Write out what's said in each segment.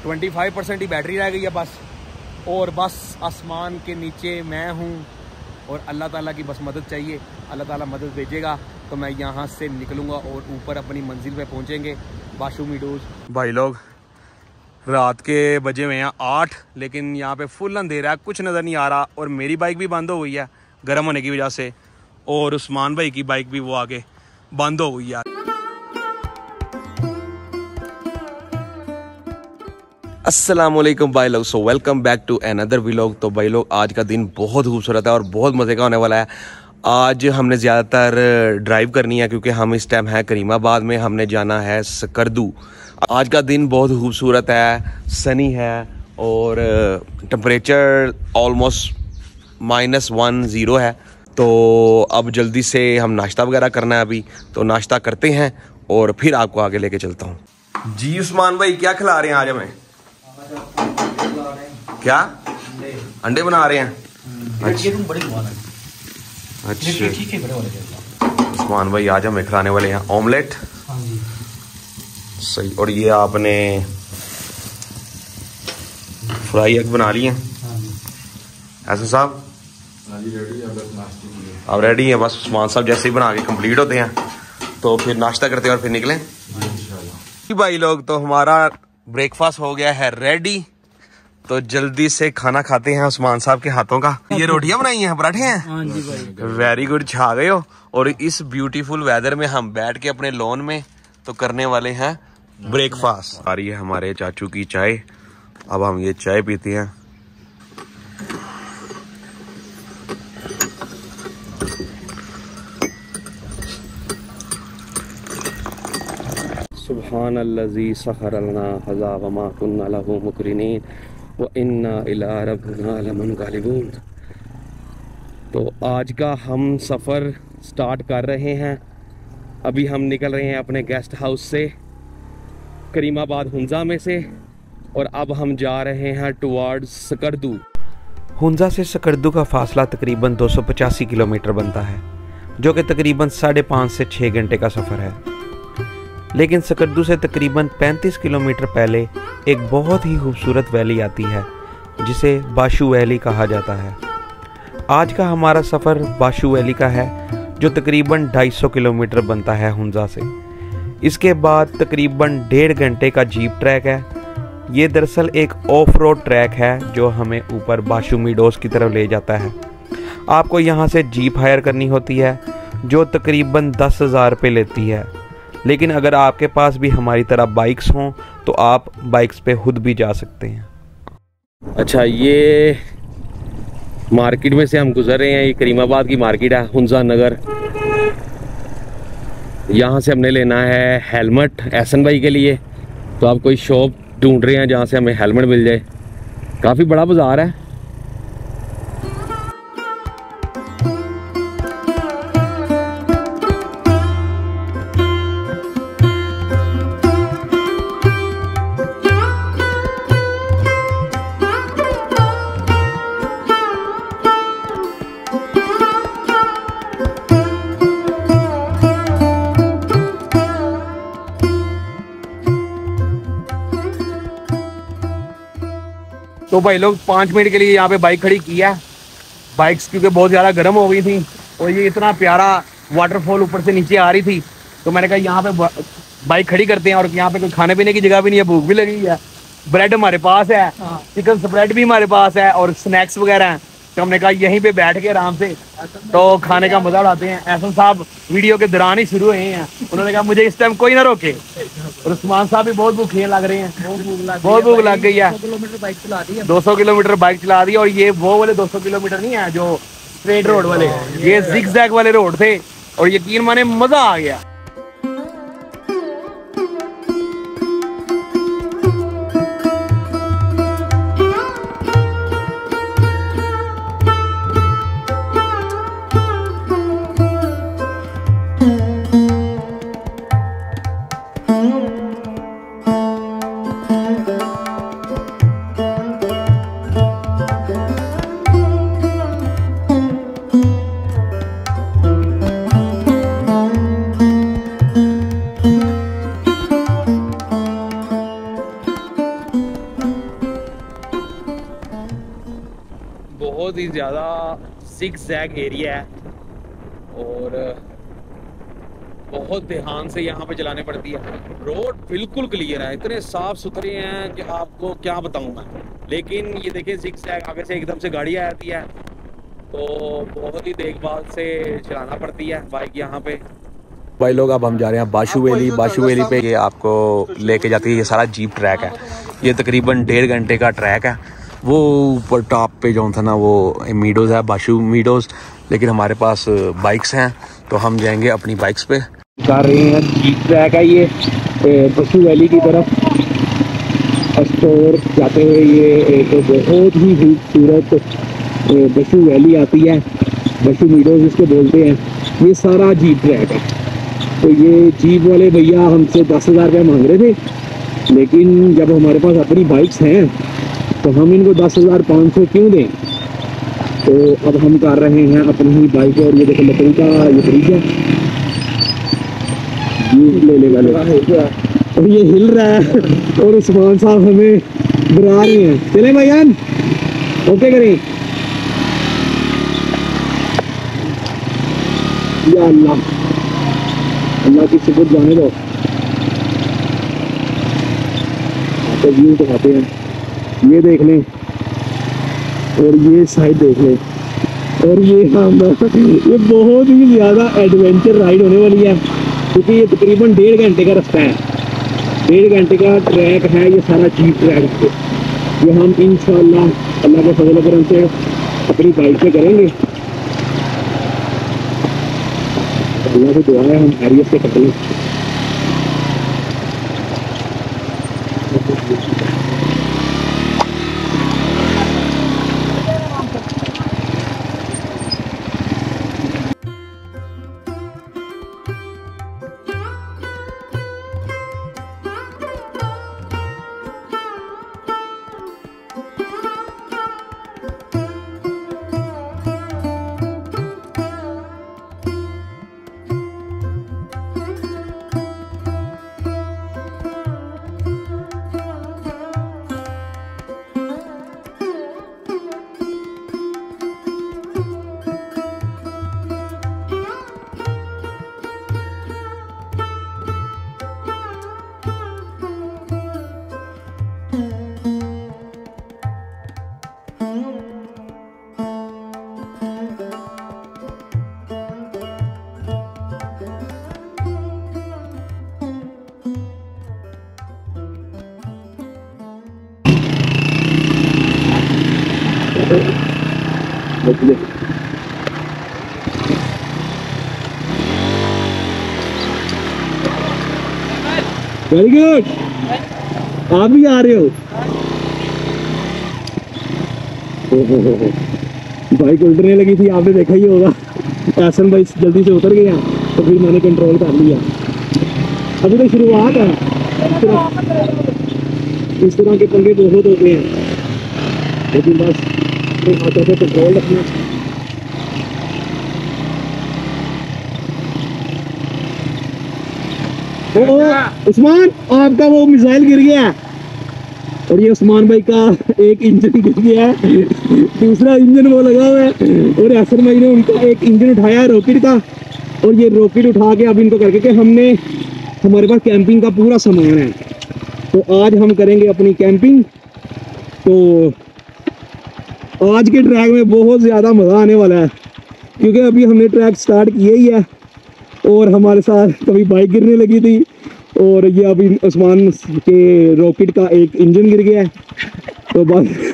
25% ही battery रह गई है बस। और बस आसमान के नीचे मैं हूँ और अल्लाह ताला की बस मदद चाहिए। अल्लाह ताला मदद भेजेगा तो मैं यहाँ से निकलूँगा और ऊपर अपनी मंजिल पे पहुँचेंगे, बाशू मीडोज। भाई लोग रात के बजे हुए हैं 8, लेकिन यहाँ पे फुल अंधेरा है, कुछ नज़र नहीं आ रहा। और मेरी बाइक भी बंद हो गई है गर्म होने की वजह से, और उस्मान भाई की बाइक भी वो आगे बंद हो गई है। अस्सलामुअलैकुम भाई लोग, so welcome back to another vlog. तो भाई लोग आज का दिन बहुत खूबसूरत है और बहुत मज़े का होने वाला है। आज हमने ज़्यादातर ड्राइव करनी है क्योंकि हम इस टाइम है करीमाबाद में, हमने जाना है सकरदू। आज का दिन बहुत खूबसूरत है, सनी है और टेम्परेचर ऑलमोस्ट -10 है। तो अब जल्दी से हम नाश्ता वगैरह करना है अभी, तो नाश्ता करते हैं और फिर आपको आगे लेके चलता हूँ। जी उस्मान भाई क्या खिला रहे हैं आज हमें? क्या अंडे बना रहे हैं? अच्छा उस्मान भाई आज हमें खिलाने वाले हैं ऑमलेट। सही। और ये आपने फ्राई एग बना लिए हैं ऐसा साहब? अब रेडी है, बस उस्मान साहब जैसे ही बना के कंप्लीट होते हैं तो फिर नाश्ता करते हैं और फिर निकलें भाई लोग। तो हमारा ब्रेकफास्ट हो गया है रेडी, तो जल्दी से खाना खाते हैं उस्मान साहब के हाथों का। ये रोटियां बनाई हैं, पराठे हैं? हाँ जी भाई। वेरी गुड, छा गए हो। और इस ब्यूटीफुल वेदर में हम बैठ के अपने लॉन में तो करने वाले हैं ब्रेकफास्ट। आ रही है हमारे चाचू की चाय, अब हम ये चाय पीते हैं। सुब्हान अल्लज़ी सखर लना हज़ा व मा कुन्ना लहू मुक़रिनीन व इन्ना इला रब्बिना लमुनक़लिबून। तो आज का हम सफ़र स्टार्ट कर रहे हैं। अभी हम निकल रहे हैं अपने गेस्ट हाउस से करीमाबाद हुंजा में से, और अब हम जा रहे हैं टुवर्ड्स सकरदू। हुंजा से सकरदू का फासला तकरीबन 285 किलोमीटर बनता है, जो कि तकरीबन 5.5 से 6 घंटे का सफ़र है। लेकिन सकरदू से तकरीबन 35 किलोमीटर पहले एक बहुत ही खूबसूरत वैली आती है जिसे बाशू वैली कहा जाता है। आज का हमारा सफ़र बाशू वैली का है, जो तकरीबन 250 किलोमीटर बनता है हुंजा से। इसके बाद तकरीबन 1.5 घंटे का जीप ट्रैक है। ये दरअसल एक ऑफ रोड ट्रैक है जो हमें ऊपर बाशू मीडोज की तरफ ले जाता है। आपको यहाँ से जीप हायर करनी होती है जो तकरीबन 10,000 रुपये लेती है। लेकिन अगर आपके पास भी हमारी तरह बाइक्स हों तो आप बाइक्स पे खुद भी जा सकते हैं। अच्छा, ये मार्केट में से हम गुजर रहे हैं। ये करीमाबाद की मार्केट है, हुंजा नगर। यहाँ से हमने लेना है हेलमेट एहसन भाई के लिए, तो आप कोई शॉप ढूंढ रहे हैं जहाँ से हमें हेलमेट मिल जाए। काफ़ी बड़ा बाज़ार है। तो भाई लोग 5 मिनट के लिए यहाँ पे बाइक खड़ी की है। बाइक्स क्योंकि बहुत ज़्यादा गर्म हो गई थी और ये इतना प्यारा वाटरफॉल ऊपर से नीचे आ रही थी, तो मैंने कहा यहाँ पे बाइक खड़ी करते हैं। और यहाँ पे कोई खाने पीने की जगह भी नहीं है, भूख भी लगी है। ब्रेड हमारे पास है, चिकन स्प्रेड भी हमारे पास है और स्नैक्स वगैरह हैं। तो हमने कहा यहीं पे बैठ के आराम से तो खाने का मजा उड़ाते हैं। एहसन साहब वीडियो के दौरान ही शुरू हुए हैं, उन्होंने कहा मुझे इस टाइम कोई ना रोके। और उस्मान साहब भी बहुत भूखे लग रहे हैं, बहुत भूख लग गई है। 200 किलोमीटर बाइक चला दी। और ये वो वाले 200 किलोमीटर नहीं है जो स्ट्रेट रोड वाले, ये जिग-जैग वाले रोड थे और यकीन माने मजा आ गया। बहुत ही ज़्यादा जिग जैग एरिया है और बहुत ध्यान से यहाँ पे चलाने पड़ती है। रोड बिल्कुल क्लियर है, इतने साफ सुथरे हैं कि आपको क्या बताऊँ मैं। लेकिन ये देखिए जिग जैग आगे से एकदम से गाड़ी आ जाती है, तो बहुत ही देखभाल से चलाना पड़ती है बाइक यहाँ पे। भाई लोग अब हम जा रहे हैं बाशु वैली पे। ये आपको लेके जाती है, ये सारा जीप ट्रैक है। ये तकरीबन 1.5 घंटे का ट्रैक है। वो ऊपर टॉप पे जो था ना वो मीडोज़ है, बाशु मीडोज़। लेकिन हमारे पास बाइक्स हैं तो हम जाएंगे अपनी बाइक्स पे। कर रहे हैं जीप ट्रैक है ये बाशु वैली की तरफ स्टोर जाते हुए। ये एक बहुत ही खूबसूरत बाशु वैली आती है, बाशु मीडोज़ इसको बोलते हैं। ये सारा जीप ट्रैक है। तो ये जीप वाले भैया हमसे 10,000 रुपये मांग रहे थे, लेकिन जब हमारे पास अपनी बाइक्स हैं तो हम इनको 10,500 क्यों दें। तो अब हम कर रहे हैं अपनी ही बाइक। और ये देखो लकड़ी का ये फ्रिज है, ये ले लेगा और ये हिल रहा है और उस्मान साहब हमें बुला रहे हैं। चले भाईजान, ओके करें। या अल्लाह, अल्लाह की शुक्र जाने दो। तो व्यू दिखाते हैं, ये देख लें और ये साइड देख लें। और ये ये बहुत ही ज़्यादा एडवेंचर राइड होने वाली है, क्योंकि ये तकरीबन 1.5 घंटे का रास्ता है। 1.5 घंटे का ट्रैक है ये सारा जीप ट्रैक पे। ये हम इंशाअल्लाह अल्लाह के फजल करम से अपनी बाइक पे करेंगे। अल्लाह से दुआ है हम खैरियत से कर लें। वेरी गुड, आप भी आ रहे हो। बाइक उल्टने लगी थी, आपने देखा ही होगा। एहसन भाई जल्दी से उतर गया तो फिर मैंने कंट्रोल कर लिया। अभी तो शुरुआत है, इस तरह के पंगे बहुत होते हैं, लेकिन बस अपने हाथों से कंट्रोल रखना। उस्मान, आपका वो मिसाइल गिर गया है और ये उस्मान भाई का एक इंजन गिर गया है, दूसरा इंजन वो लगा हुआ है। और एहसन भाई ने उनका एक इंजन उठाया रॉकेट का, और ये रॉकेट उठा के अब इनको करके कि हमने हमारे पास कैंपिंग का पूरा सामान है, तो आज हम करेंगे अपनी कैंपिंग। तो आज के ट्रैक में बहुत ज़्यादा मज़ा आने वाला है, क्योंकि अभी हमने ट्रैक स्टार्ट किया ही है और हमारे साथ कभी बाइक गिरने लगी थी, और ये अभी उस्मान के रॉकेट का एक इंजन गिर गया है। तो बस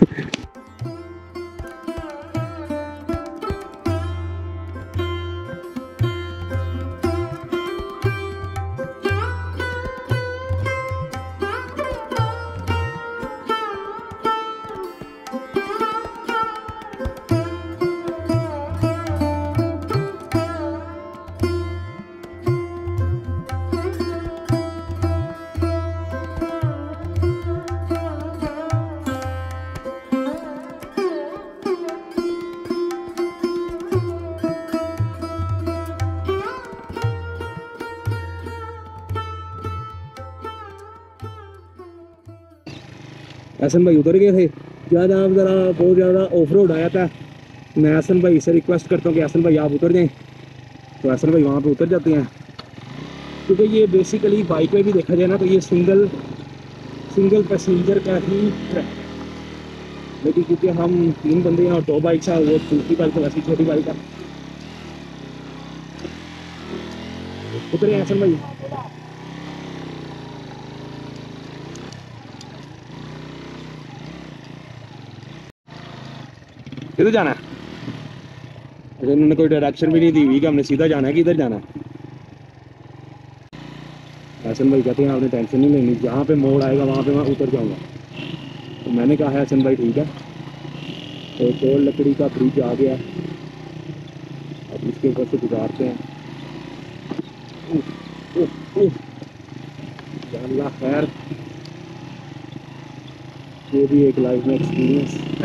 एहसन भाई उतर गए थे। ज़्यादा आप ज़रा बहुत ज़्यादा ऑफ रोड आया था, मैं हसन भाई से रिक्वेस्ट करता हूँ कि हसन भाई आप उतर जाएं, तो हसन भाई वहाँ पे उतर जाते हैं। क्योंकि ये बेसिकली बाइक में भी देखा जाए ना तो ये सिंगल पैसेंजर का ही ट्रैक है, लेकिन क्योंकि हम 3 बंदे हैं और 2 बाइक्स है, वो दूसरी बाइक तो वैसी छोटी बाइक है। उतरे हसन भाई। किधर जाना है? अच्छा, इन्होंने कोई डायरेक्शन भी नहीं दी हुई कि हमने सीधा जाना है कि इधर जाना है। हसन भाई कहते हैं आपने टेंशन नहीं लेनी, जहाँ पे मोड़ आएगा वहाँ पे मैं उतर जाऊँगा। तो मैंने कहा है हसन भाई ठीक है। तो 2 लकड़ी का ब्रिज आ गया, अब इसके ऊपर से गुजारते हैं। उफ, उफ, उफ, या अल्लाह खैर, ये भी एक लाइफ में एक्सपीरियंस,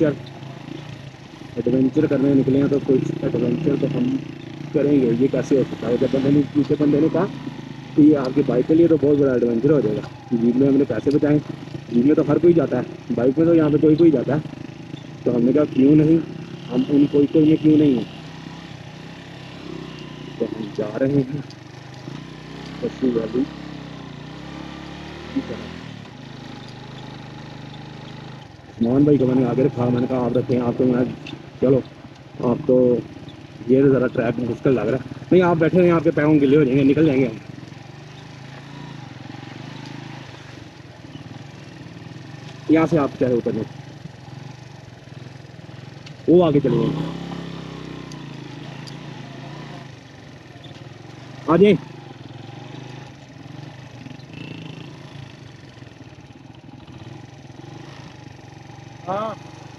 एडवेंचर करने निकले हैं तो कुछ एडवेंचर तो हम करेंगे। ये कैसे हो सकता है? जब दूसरे बंदे ने कहा कि ये आपकी बाइक के लिए तो बहुत बड़ा एडवेंचर हो जाएगा, जीप में हमने पैसे बचाएं, जीप में तो हर कोई जाता है, बाइक में तो यहाँ पे कोई जाता है। तो हमने कहा क्यों नहीं, हम उन कोई में क्यों नहीं है। तो हम जा रहे हैं पशु वैली की तरफ। मोहन भाई को मैंने आगे रखा, मैंने कहा आप रखें, आप तो मैं चलो आप तो, ये तो ज़रा ट्रैक मुश्किल लग रहा है। नहीं आप बैठे हैं, आपके पैरों गिले हो जाएंगे, निकल जाएंगे हम। यहाँ से आप चाहे उतरने, वो आगे चले जाएंगे। आ जाए। हाँ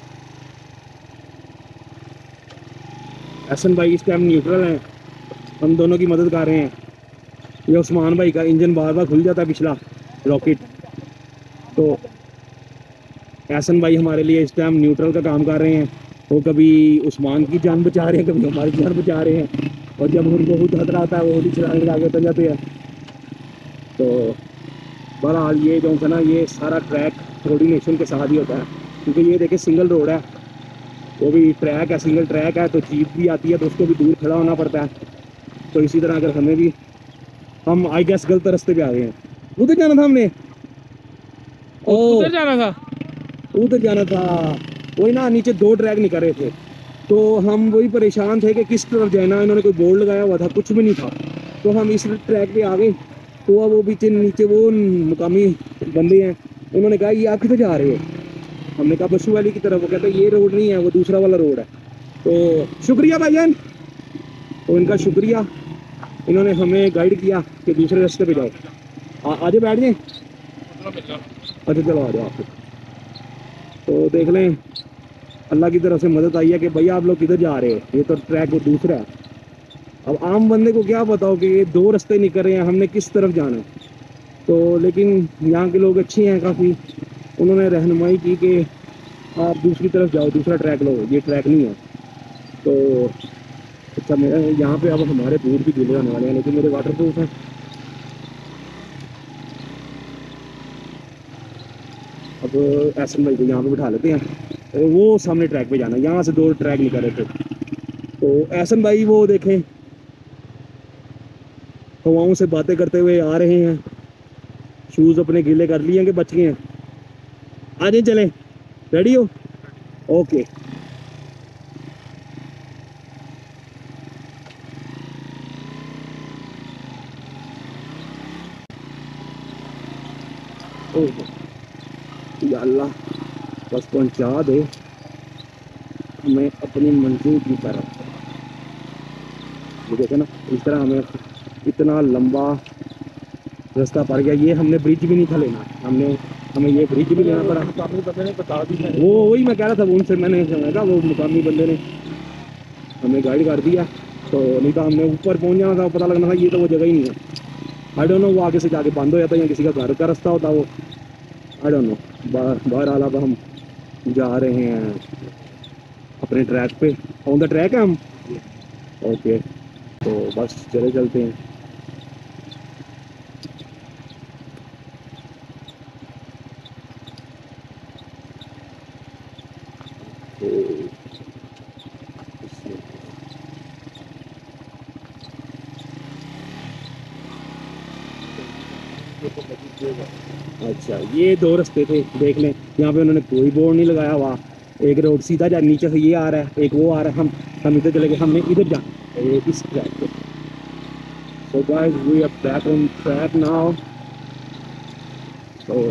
हसन भाई इस टाइम न्यूट्रल हैं, हम दोनों की मदद कर रहे हैं। ये उस्मान भाई का इंजन बार बार खुल जाता है, पिछला रॉकेट। तो हसन भाई हमारे लिए इस टाइम न्यूट्रल का काम कर रहे हैं। वो कभी उस्मान की जान बचा रहे हैं, कभी हमारी जान बचा रहे हैं। और जब उनको बहुत खतरा आता है वो भी छलांग लगा के उतर जाते हैं। तो बहरहाल ये जो है ना, ये सारा ट्रैक कोऑर्डिनेशन के साथ ही होता है। क्योंकि ये देखिए सिंगल रोड है, वो भी ट्रैक है, सिंगल ट्रैक है, तो जीप भी आती है तो उसको भी दूर खड़ा होना पड़ता है। तो इसी तरह अगर हमें भी, हम आई गेस गलत रास्ते पे आ गए हैं। उधर जाना था हमने, उधर जाना था, उधर जाना था। वही ना, नीचे 2 ट्रैक निकल रहे थे, तो हम वही परेशान थे कि किस तरफ जाना। इन्होंने कोई बोर्ड लगाया हुआ था, कुछ भी नहीं था। तो हम इस ट्रैक पे आ गए। तो अब वो पीछे नीचे वो मुकामी बंदे हैं, उन्होंने कहा ये आप किधर जा रहे हो? हमने कहा बसू वाली की तरफ। वो कहते ये रोड नहीं है, वो दूसरा वाला रोड है। तो शुक्रिया भाईजान, तो इनका शुक्रिया, इन्होंने हमें गाइड किया कि दूसरे रास्ते पे जाओ। आजे बैठ जाए। अच्छा चलो आ जाओ आप। तो देख लें, अल्लाह की तरफ से मदद आई है कि भैया आप लोग किधर जा रहे हो, ये तो ट्रैक वो दूसरा है। अब आम बंदे को क्या बताओ कि ये 2 रास्ते निकल रहे हैं, हमने किस तरफ जाना है। तो लेकिन यहाँ के लोग अच्छे हैं काफ़ी, उन्होंने रहनुमाई की कि आप दूसरी तरफ जाओ, दूसरा ट्रैक लो, ये ट्रैक नहीं है। तो अच्छा, मेरा यहाँ पे अब हमारे बूट भी गीले होने वाले हैं, लेकिन मेरे वाटर प्रूफ हैं। अब एहसन भाई को यहाँ पे बिठा लेते हैं और वो सामने ट्रैक पे जाना है। यहाँ से 2 ट्रैक निकल रहे थे। तो एहसन भाई वो देखें हवाओं से बातें करते हुए आ रहे हैं, शूज़ अपने गीले कर लिए हैं कि बच गए हैं। आ जाए, चलें, रेडी हो? ओके। या अल्लाह बस पहुंचा दे हमें अपनी मंजिल की तरफ। ये देखे ना, इस तरह हमें इतना लंबा रास्ता पड़ गया। ये हमने ब्रिज भी नहीं था लेना, हमें ये ब्रिज भी लेना पड़ा। मुकामी बंदे ने बता दी, वो वही मैं कह रहा था, उनसे मैंने समझा, वो मुकामी बंदे ने हमें गाइड कर दिया। तो नहीं तो हमने ऊपर पहुंच जाना था, पता लगना था ये तो वो जगह ही नहीं है। आई डोंट नो वो आगे से जाके बंद हो जाता है या किसी का घर का रास्ता होता वो, आई डोंट नो। बहरहाल अब हम जा रहे हैं अपने ट्रैक पे। ऑन द ट्रैक है हम। ओके, तो बस चले चलते हैं। तो अच्छा, ये दो रास्ते थे, देख लें। यहाँ पे उन्होंने कोई बोर्ड नहीं लगाया हुआ। एक रोड सीधा जा, नीचे से ये आ रहा है, एक वो आ रहा है। हम इधर चले गए, हमने इधर जा इस ट्रैक पे। So guys we are back on track now. तो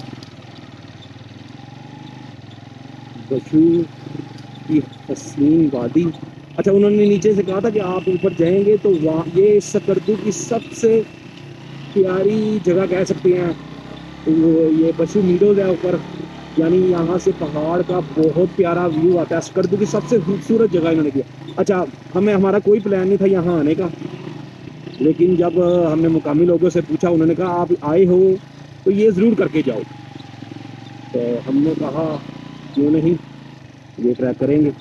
बशू की हसीन वादी। अच्छा, उन्होंने नीचे से कहा था कि आप ऊपर जाएंगे तो वहाँ ये सकरदू की सबसे प्यारी जगह कह सकते हैं। तो ये बशू मीडोज है ऊपर, यानी यहाँ से पहाड़ का बहुत प्यारा व्यू आता है। सकरदू की सबसे खूबसूरत जगह इन्होंने किया। अच्छा, हमारा कोई प्लान नहीं था यहाँ आने का, लेकिन जब हमने मुकामी लोगों से पूछा, उन्होंने कहा आप आए हो तो ये ज़रूर करके जाओ। तो हमने कहा क्यों नहीं, ये ट्रैक करेंगे।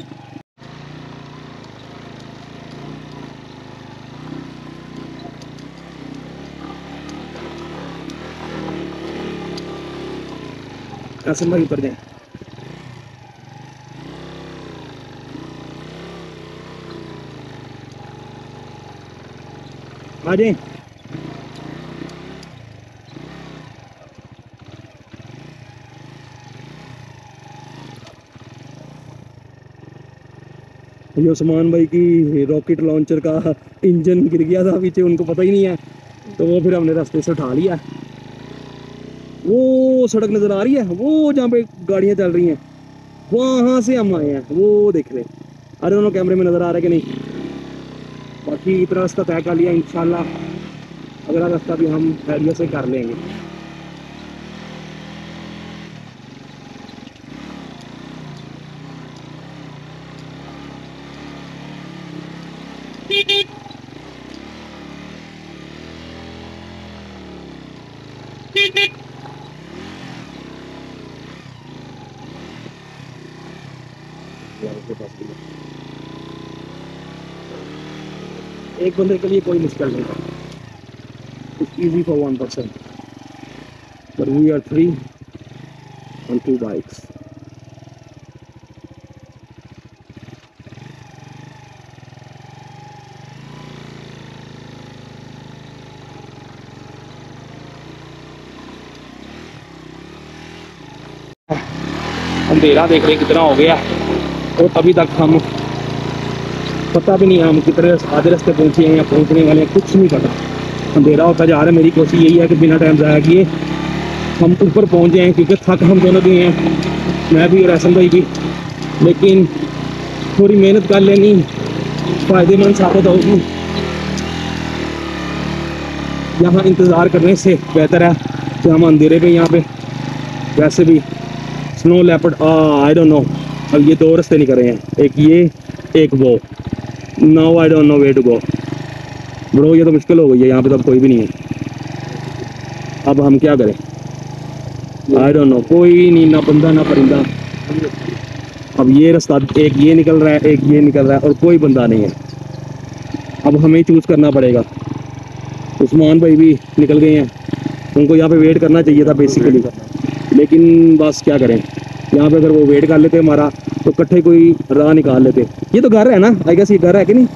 ऐसे भाई उतर जाए। आ जाए। ये उस्मान भाई की रॉकेट लॉन्चर का इंजन गिर गया था पीछे, उनको पता ही नहीं है, तो वो फिर हमने रास्ते से उठा लिया। वो सड़क नज़र आ रही है, वो जहाँ पे गाड़ियाँ चल रही हैं, वहाँ से हम आए हैं, वो देख ले। अरे दोनों कैमरे में नज़र आ रहा है कि नहीं। बाकी इतना रास्ता तय कर लिया, इंशाल्लाह अगला रास्ता भी हम खैरियत से कर लेंगे। एक बंदे के लिए कोई मुश्किल नहीं था, it's easy for one person, but we are 3 on 2 bikes। अंधेरा देख रहे कितना हो गया, और अभी तक हम पता भी नहीं हम कितने आधे रास्ते पहुंचे हैं या पहुंचने वाले हैं, कुछ नहीं पता। अंधेरा होता जा रहा है। मेरी कोशिश यही है कि बिना टाइम ज़ाया किए हम ऊपर पहुंच जाएं, क्योंकि थक हम दोनों भी हैं, मैं भी और एहसन भाई भी। लेकिन थोड़ी मेहनत कर लेनी फ़ायदेमंद साबित होगी। यहाँ इंतज़ार करने से बेहतर है कि हम अंधेरे पे यहाँ पे, वैसे भी snow leopard I don't know. अब ये दो रास्ते निकल रहे हैं, एक ये एक वो। Now I don't know way to go bro. ये तो मुश्किल हो गई है, यहाँ पे तो अब कोई भी नहीं है। अब हम क्या करें, आई डोंट नो, कोई नहीं, ना बंदा ना परिंदा। अब ये रास्ता एक ये निकल रहा है, एक ये निकल रहा है, और कोई बंदा नहीं है। अब हमें चूज़ करना पड़ेगा। उस्मान भाई भी निकल गए हैं, उनको यहाँ पे वेट करना चाहिए था बेसिकली, लेकिन बस क्या करें। यहाँ पे अगर वो वेट कर लेते हमारा तो इकट्ठे कोई राह निकाल लेते। ये तो घर है ना, आई गेस ये घर है कि नहीं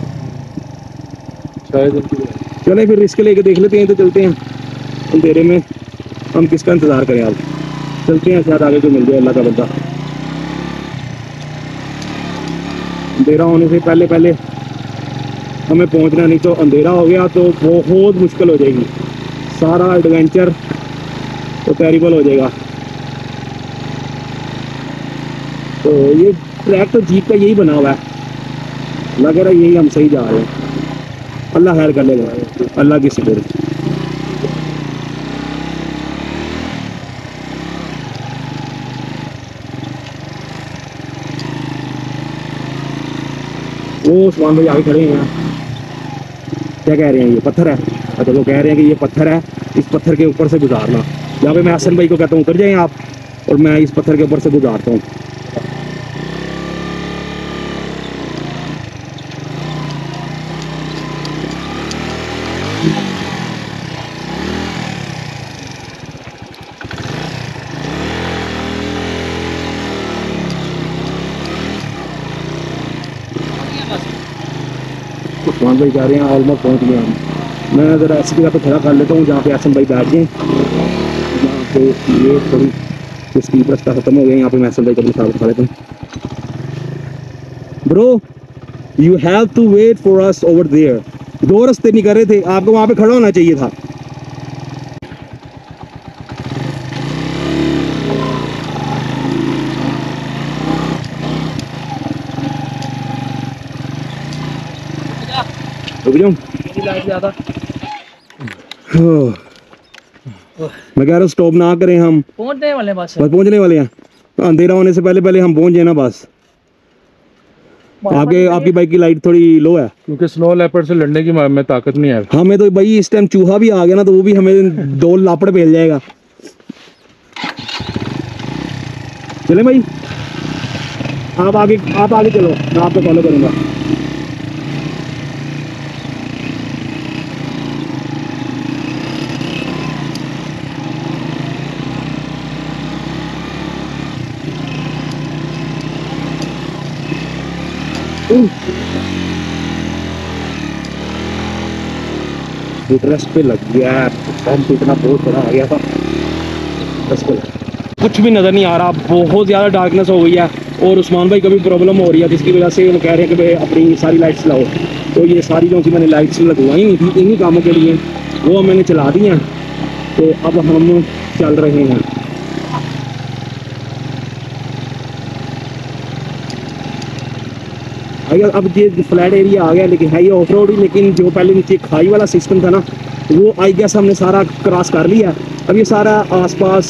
शायद। चले फिर रिस्क लेके देख लेते हैं, तो चलते हैं अंधेरे में। हम किसका इंतज़ार करें, अब चलते हैं, शायद आगे को मिल जाए अल्लाह का बंदा। अंधेरा होने से पहले पहले हमें पहुंचना, नहीं तो अंधेरा हो गया तो बहुत मुश्किल हो जाएगी, सारा एडवेंचर तो टेरिबल हो जाएगा। तो ये ट्रैक तो जीप का यही बना हुआ है, लग रहा है यही हम सही जा रहे हैं। अल्लाह खैर कर लेगा, अल्लाह की शुक्र। वो उस्मान भाई आगे खड़े हैं, क्या कह रहे हैं, ये पत्थर है। अच्छा, वो कह रहे हैं कि ये पत्थर है, इस पत्थर के ऊपर से गुजारना। यहाँ पे मैं हसन भाई को कहता हूँ उतर जाएं आप, और मैं इस पत्थर के ऊपर से गुजारता हूँ। उस्मान भाई कह रहे हैं ऑलमोस्ट पहुँच गए हम। मैं ज़रा ऐसी जगह पे खड़ा कर लेता हूँ जहाँ पे हसन भाई बैठ जाएँ, जहाँ तो ये थोड़ी स्पीड रास्ता खत्म हो गया। यहाँ पे मैं भाई कभी साथ खा लेता हूँ। Bro you have to wait for us over there. 2 रास्ते नहीं कर रहे थे, आपको वहाँ पे खड़ा होना चाहिए था। रुक जाऊं? मैं कह रहा हूँ स्टॉप ना करें, हम पहुंचने वाले हैं, बस पहुंचने वाले हैं। अंधेरा होने से पहले पहले हम पहुंच जाए ना बस। आपकी बाइक की लाइट थोड़ी लो है क्योंकि स्नो लेपर्ड से लड़ने की में ताकत नहीं है हमें। तो भाई इस टाइम चूहा भी आ गया ना तो वो भी हमें 2 लापड़ फेल जाएगा। चले भाई, आप आगे चलो, मैं आपको फॉलो करूंगा। इंटरेस्ट पे लग गया, पंप इतना बहुत बड़ा आ गया था। कुछ भी नज़र नहीं आ रहा, बहुत ज़्यादा डार्कनेस हो गई है। और उस्मान भाई को भी प्रॉब्लम हो रही है जिसकी वजह से वो कह रहे हैं कि भाई अपनी सारी लाइट्स लाओ। तो ये सारी जो सी मैंने लाइट्स लगवाई नहीं थी इन्हीं कामों के लिए, वो मैंने चला दी हैं। तो अब हम चल रहे हैं। अब ये फ्लैट एरिया आ गया, लेकिन है ये ऑफ रोड ही। लेकिन जो पहले नीचे खाई वाला सिस्टम था ना, वो आई गेस हमने सारा क्रॉस कर लिया। अब ये सारा आसपास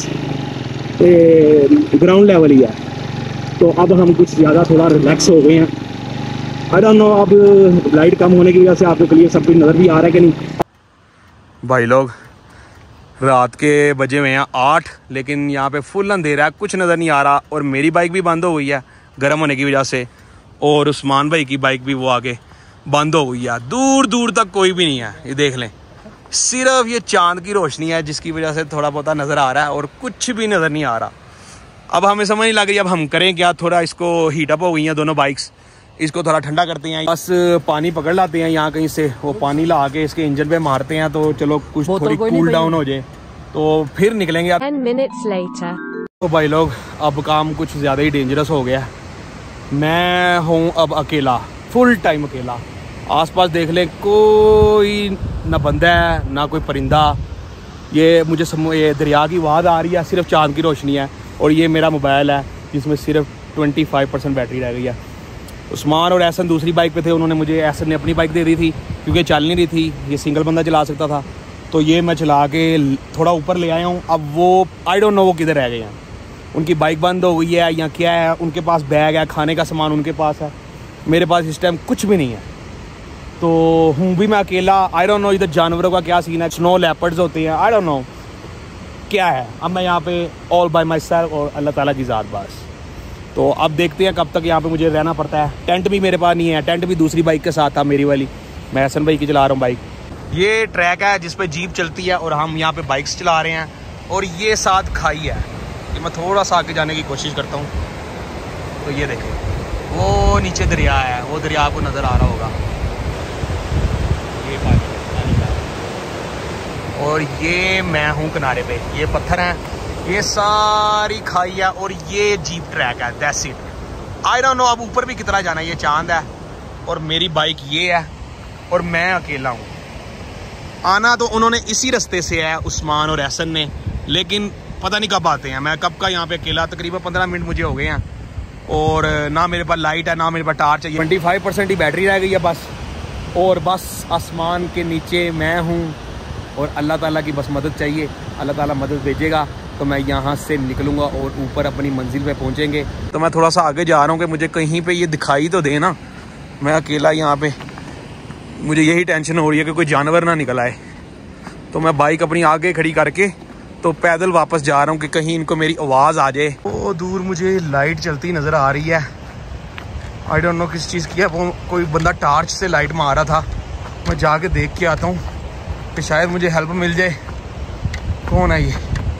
ग्राउंड लेवल ही है। तो अब हम कुछ ज़्यादा थोड़ा रिलैक्स हो गए हैं। आई डोंट नो अब लाइट कम होने की वजह से आपको क्लियर सब कुछ नज़र भी आ रहा है कि नहीं। भाई लोग रात के बजे हुए हैं 8, लेकिन यहाँ पे फुल अंधेरा है, कुछ नज़र नहीं आ रहा। और मेरी बाइक भी बंद हो गई है गर्म होने की वजह से, और उस्मान भाई की बाइक भी वो आगे बंद हो गई है। दूर दूर तक कोई भी नहीं है, ये देख लें। सिर्फ ये चांद की रोशनी है जिसकी वजह से थोड़ा बहुत नज़र आ रहा है, और कुछ भी नज़र नहीं आ रहा। अब हमें समझ नहीं लग रही अब हम करें क्या। थोड़ा इसको हीटअप हो गई हैं दोनों बाइक्स, इसको थोड़ा ठंडा करते हैं। बस पानी पकड़ लाते हैं यहाँ कहीं से, वो पानी ला के इसके इंजन पे मारते हैं तो चलो कुछ थोड़ी कूल डाउन हो जाए, तो फिर निकलेंगे। 10 minutes later. तो भाई लोग अब काम कुछ ज़्यादा ही डेंजरस हो गया। मैं हूँ अब अकेला, फुल टाइम अकेला। आसपास देख ले, कोई ना बंदा है ना कोई परिंदा। ये मुझे ये दरिया की आवाज़ आ रही है, सिर्फ चांद की रोशनी है। और ये मेरा मोबाइल है जिसमें सिर्फ 25% बैटरी रह गई है। उस्मान और एहसन दूसरी बाइक पे थे, उन्होंने मुझे, एहसन ने अपनी बाइक दे दी थी क्योंकि चल नहीं रही थी, ये सिंगल बंदा चला सकता था। तो ये मैं चला के थोड़ा ऊपर ले आया हूँ। अब वो आई डोंट नो वो किधर रह गए हैं, उनकी बाइक बंद हो गई है या क्या है। उनके पास बैग है, खाने का सामान उनके पास है, मेरे पास इस टाइम कुछ भी नहीं है। तो हूँ भी मैं अकेला। आई डोंट नो इधर जानवरों का क्या सीन है, स्नो लेपर्ड्स होते हैं, आई डोंट नो क्या है। अब मैं यहाँ पे ऑल बाय माई सेल्फ और अल्लाह ताला की ज़ात बस। तो अब देखते हैं कब तक यहाँ पे मुझे रहना पड़ता है। टेंट भी मेरे पास नहीं है, टेंट भी दूसरी बाइक के साथ था मेरी वाली, मैं एहसन भाई की चला रहा हूँ बाइक। ये ट्रैक है जिस पे जीप चलती है और हम यहाँ पे बाइक्स चला रहे हैं। और ये साथ खाई है, ये मैं थोड़ा सा आगे जाने की कोशिश करता हूँ। तो ये देखें, वो नीचे दरिया है, वो दरिया आपको नज़र आ रहा होगा, ये पानी का। और ये मैं हूँ किनारे पे, ये पत्थर हैं, ये सारी खाई है और ये जीप ट्रैक है। That's it. I don't know अब ऊपर भी कितना जाना है। ये चांद है और मेरी बाइक ये है और मैं अकेला हूँ। आना तो उन्होंने इसी रास्ते से है, उस्मान और एहसन ने, लेकिन पता नहीं कब आते हैं। मैं कब का यहाँ पे अकेला, तकरीबन 15 मिनट मुझे हो गए हैं। और ना मेरे पास लाइट है ना मेरे पास टार्च है। 25% ही बैटरी रह गई है बस। और बस आसमान के नीचे मैं हूँ और अल्लाह ताला की बस मदद चाहिए। अल्लाह ताला मदद भेजेगा तो मैं यहाँ से निकलूँगा और ऊपर अपनी मंजिल पे पहुँचेंगे। तो मैं थोड़ा सा आगे जा रहा हूँ कि मुझे कहीं पे ये दिखाई तो दे ना, मैं अकेला यहाँ पे। मुझे यही टेंशन हो रही है कि कोई जानवर ना निकल आए। तो मैं बाइक अपनी आगे खड़ी करके तो पैदल वापस जा रहा हूँ कि कहीं इनको मेरी आवाज़ आ जाए। वो दूर मुझे लाइट चलती नज़र आ रही है, आई डोंट नो किस चीज़ की है। वो कोई बंदा टार्च से लाइट मार रहा था, मैं जाके देख के आता हूँ कि शायद मुझे हेल्प मिल जाए। कौन है ये?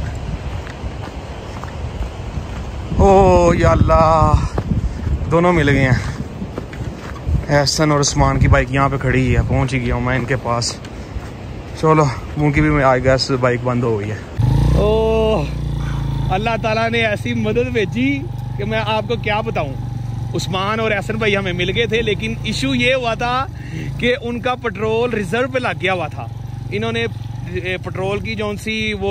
ओ या अल्लाह, दोनों मिल गए हैं। एहसन और उस्मान की बाइक यहाँ पे खड़ी है, पहुँच ही गया हूँ मैं इनके पास। चलो, उनकी भी आई गैस बाइक बंद हो गई है। ओह अल्लाह ताला ने ऐसी मदद भेजी कि मैं आपको क्या बताऊं। उस्मान और एहसन भाई हमें मिल गए थे, लेकिन इशू ये हुआ था कि उनका पेट्रोल रिजर्व पे लग गया हुआ था। इन्होंने पेट्रोल की जो सी वो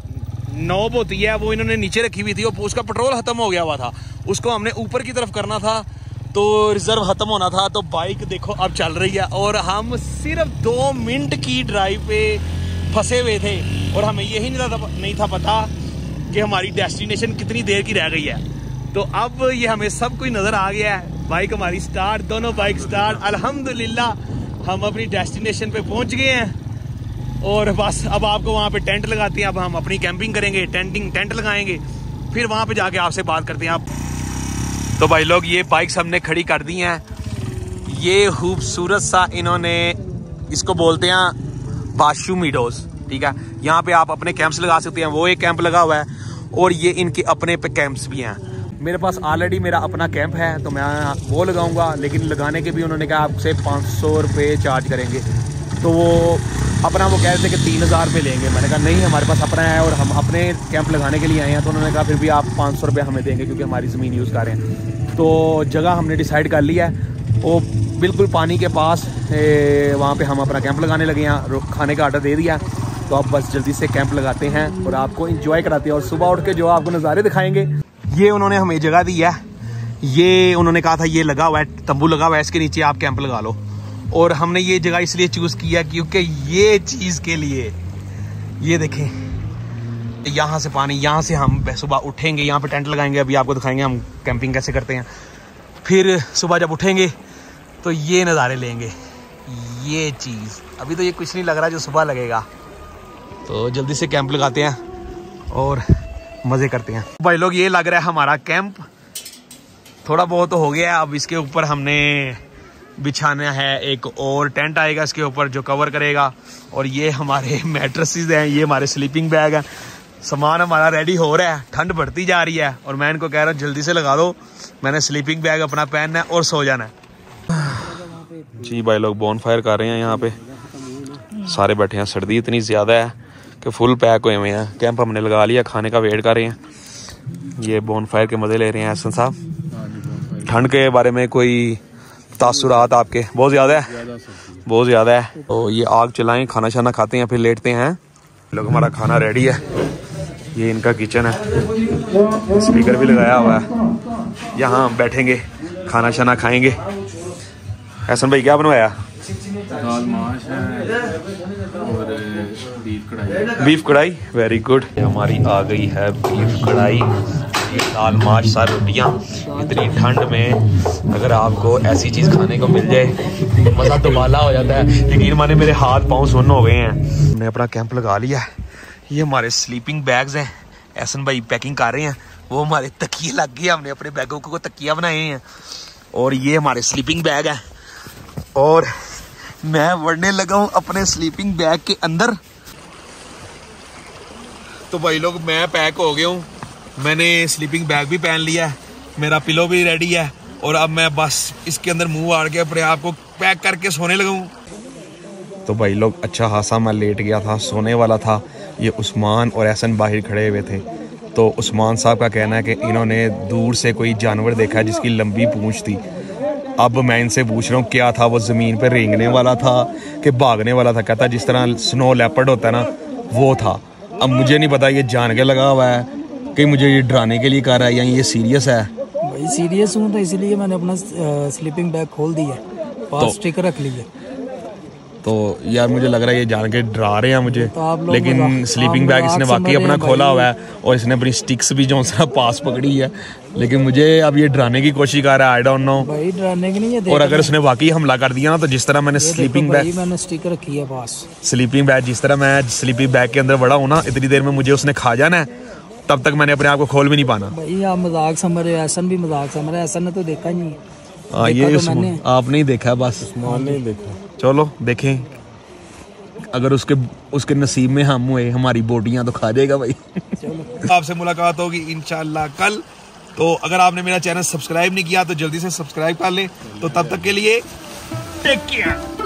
नॉब होती है वो इन्होंने नीचे रखी हुई थी, और उसका पेट्रोल खत्म हो गया हुआ था। उसको हमने ऊपर की तरफ करना था, तो रिजर्व खत्म होना था। तो बाइक देखो अब चल रही है, और हम सिर्फ 2 मिनट की ड्राइव पे फंसे हुए थे, और हमें यही नहीं था पता कि हमारी डेस्टिनेशन कितनी देर की रह गई है। तो अब ये हमें सब कुछ नज़र आ गया है। बाइक हमारी स्टार्ट, दोनों बाइक स्टार्ट, अल्हम्दुलिल्लाह हम अपनी डेस्टिनेशन पे पहुंच गए हैं। और बस अब आपको वहाँ पे टेंट लगाते हैं। अब हम अपनी कैंपिंग करेंगे, टेंट लगाएंगे, फिर वहाँ पे जाके आपसे बात करते हैं। आप तो भाई लोग ये बाइक्स हमने खड़ी कर दी हैं। ये खूबसूरत सा इन्होंने इसको बोलते हैं बाशू मीडोज, ठीक है। यहाँ पे आप अपने कैंप्स लगा सकते हैं। वो एक कैंप लगा हुआ है, और ये इनके अपने पे कैंप्स भी हैं। मेरे पास ऑलरेडी मेरा अपना कैंप है, तो मैं वो लगाऊंगा, लेकिन लगाने के भी उन्होंने कहा आपसे 500 रुपये चार्ज करेंगे। तो वो अपना वो कह रहे थे कि 3000 रुपये लेंगे। मैंने कहा नहीं, हमारे पास अपना है और हम अपने कैंप लगाने के लिए आए हैं। तो उन्होंने कहा फिर भी आप 500 रुपये हमें देंगे, क्योंकि हमारी ज़मीन यूज़ कर रहे हैं। तो जगह हमने डिसाइड कर लिया है, वो बिल्कुल पानी के पास, वहाँ पे हम अपना कैंप लगाने लगे हैं। खाने का ऑर्डर दे दिया, तो अब बस जल्दी से कैंप लगाते हैं और आपको इंजॉय कराते हैं, और सुबह उठ के जो आपको नज़ारे दिखाएंगे। ये उन्होंने हमें जगह दी है, ये उन्होंने कहा था ये लगा हुआ है, तंबू लगा हुआ है, इसके नीचे आप कैंप लगा लो। और हमने ये जगह इसलिए चूज़ किया क्योंकि ये चीज़ के लिए, ये देखें यहाँ से पानी, यहाँ से हम सुबह उठेंगे, यहाँ पे टेंट लगाएंगे। अभी आपको दिखाएंगे हम कैंपिंग कैसे करते हैं। फिर सुबह जब उठेंगे तो ये नज़ारे लेंगे। ये चीज़ अभी तो ये कुछ नहीं लग रहा, जो सुबह लगेगा। तो जल्दी से कैंप लगाते हैं और मज़े करते हैं। भाई लोग ये लग रहा है हमारा कैंप थोड़ा बहुत तो हो गया है। अब इसके ऊपर हमने बिछाना है, एक और टेंट आएगा इसके ऊपर जो कवर करेगा। और ये हमारे मैट्रेसेस हैं, ये हमारे स्लीपिंग बैग हैं। सामान हमारा रेडी हो रहा है, ठंड बढ़ती जा रही है, और मैं इनको कह रहा हूँ जल्दी से लगा दो। मैंने स्लीपिंग बैग अपना पहनना है और सो जाना है। जी भाई लोग बोन फायर कर रहे हैं, यहाँ पे सारे बैठे हैं। सर्दी इतनी ज़्यादा है कि फुल पैक हुए हुए हैं। कैंप हमने लगा लिया, खाने का वेट कर रहे हैं। ये बोन फायर के मज़े ले रहे हैं हसन साहब। ठंड के बारे में कोई तासुरात आपके? बहुत ज़्यादा है, बहुत ज़्यादा है। तो ये आग चलाएं, खाना शाना खाते हैं, फिर लेटते हैं। लोग हमारा खाना रेडी है। ये इनका किचन है, स्पीकर भी लगाया हुआ है। यहाँ हम बैठेंगे, खाना शाना खाएंगे। हसन भाई क्या बनवाया? दाल माश है और बीफ कढ़ाई। Very good. हमारी आ गई है बीफ कढ़ाई, दाल माश, सारी रोटियाँ। इतनी ठंड में अगर आपको ऐसी चीज़ खाने को मिल जाए मज़ा तो बाला हो जाता है। लेकिन माने मेरे हाथ पाँव सुन्न हो गए हैं। हमने अपना कैंप लगा लिया है। ये हमारे स्लीपिंग बैग्स हैं, एहसन भाई पैकिंग कर रहे हैं। वो हमारे तकिए लग गए, हमने अपने बैगों को तकिया बनाए हैं। और ये हमारे स्लीपिंग बैग है, और मैं बढ़ने लगा हूँ अपने स्लीपिंग बैग के अंदर। तो भाई लोग मैं पैक हो गया हूँ। मैंने स्लीपिंग बैग भी पहन लिया है, मेरा पिलो भी रेडी है, और अब मैं बस इसके अंदर मुंह आड़ के अपने आप को पैक करके सोने लगा हूँ। तो भाई लोग अच्छा खासा मैं लेट गया था, सोने वाला था। ये उस्मान और एहसन बाहर खड़े हुए थे। तो उस्मान साहब का कहना है कि इन्होंने दूर से कोई जानवर देखा है जिसकी लंबी पूंछ थी। अब मैं इनसे पूछ रहा हूँ क्या था वो, ज़मीन पर रेंगने वाला था कि भागने वाला था? कहता जिस तरह स्नो लेपर्ड होता है ना, वो था। अब मुझे नहीं पता ये जान के लगा हुआ है कि मुझे ये डराने के लिए कर रहा है या ये सीरियस है। भाई सीरियस हूँ, तो इसलिए मैंने अपना स्लीपिंग बैग खोल दिया, पास स्टिकर रख लिया। तो यार मुझे लग रहा है ये जान के डरा रहे हैं मुझे। तो लेकिन स्लीपिंग बैग इसने वाकई अपना खोला हुआ है, और इसने अपनी स्टिक्स भी जो सा पास पकड़ी है। लेकिन मुझे अब ये डराने की कोशिश कर रहा है। आई डोंट नो भाई, डराने की नहीं है। और अगर उसने वाकई हमला कर दिया ना, तो जिस तरह मैंने स्लीपिंग बैग, मैंने स्टिकर रखी है पास स्लीपिंग बैग, जिस तरह मैं स्लीपिंग बैग के अंदर बड़ा हूँ ना, इतनी देर में मुझे उसने खा जाना है। तब तक मैंने अपने आप को खोल भी नहीं पाना। भाई आप मजाक समझ रहे हो, एहसन भी मजाक समझ रहा है। एहसन ने तो देखा ही नहीं। हाँ, ये आप नहीं देखा, बस नहीं देखा। चलो देखें, अगर उसके नसीब में हम हुए, हमारी बोटियां तो खा जाएगा भाई। आपसे मुलाकात होगी इंशाल्लाह कल। तो अगर आपने मेरा चैनल सब्सक्राइब नहीं किया तो जल्दी से सब्सक्राइब कर लें। तो तब तक के लिए टेक केयर।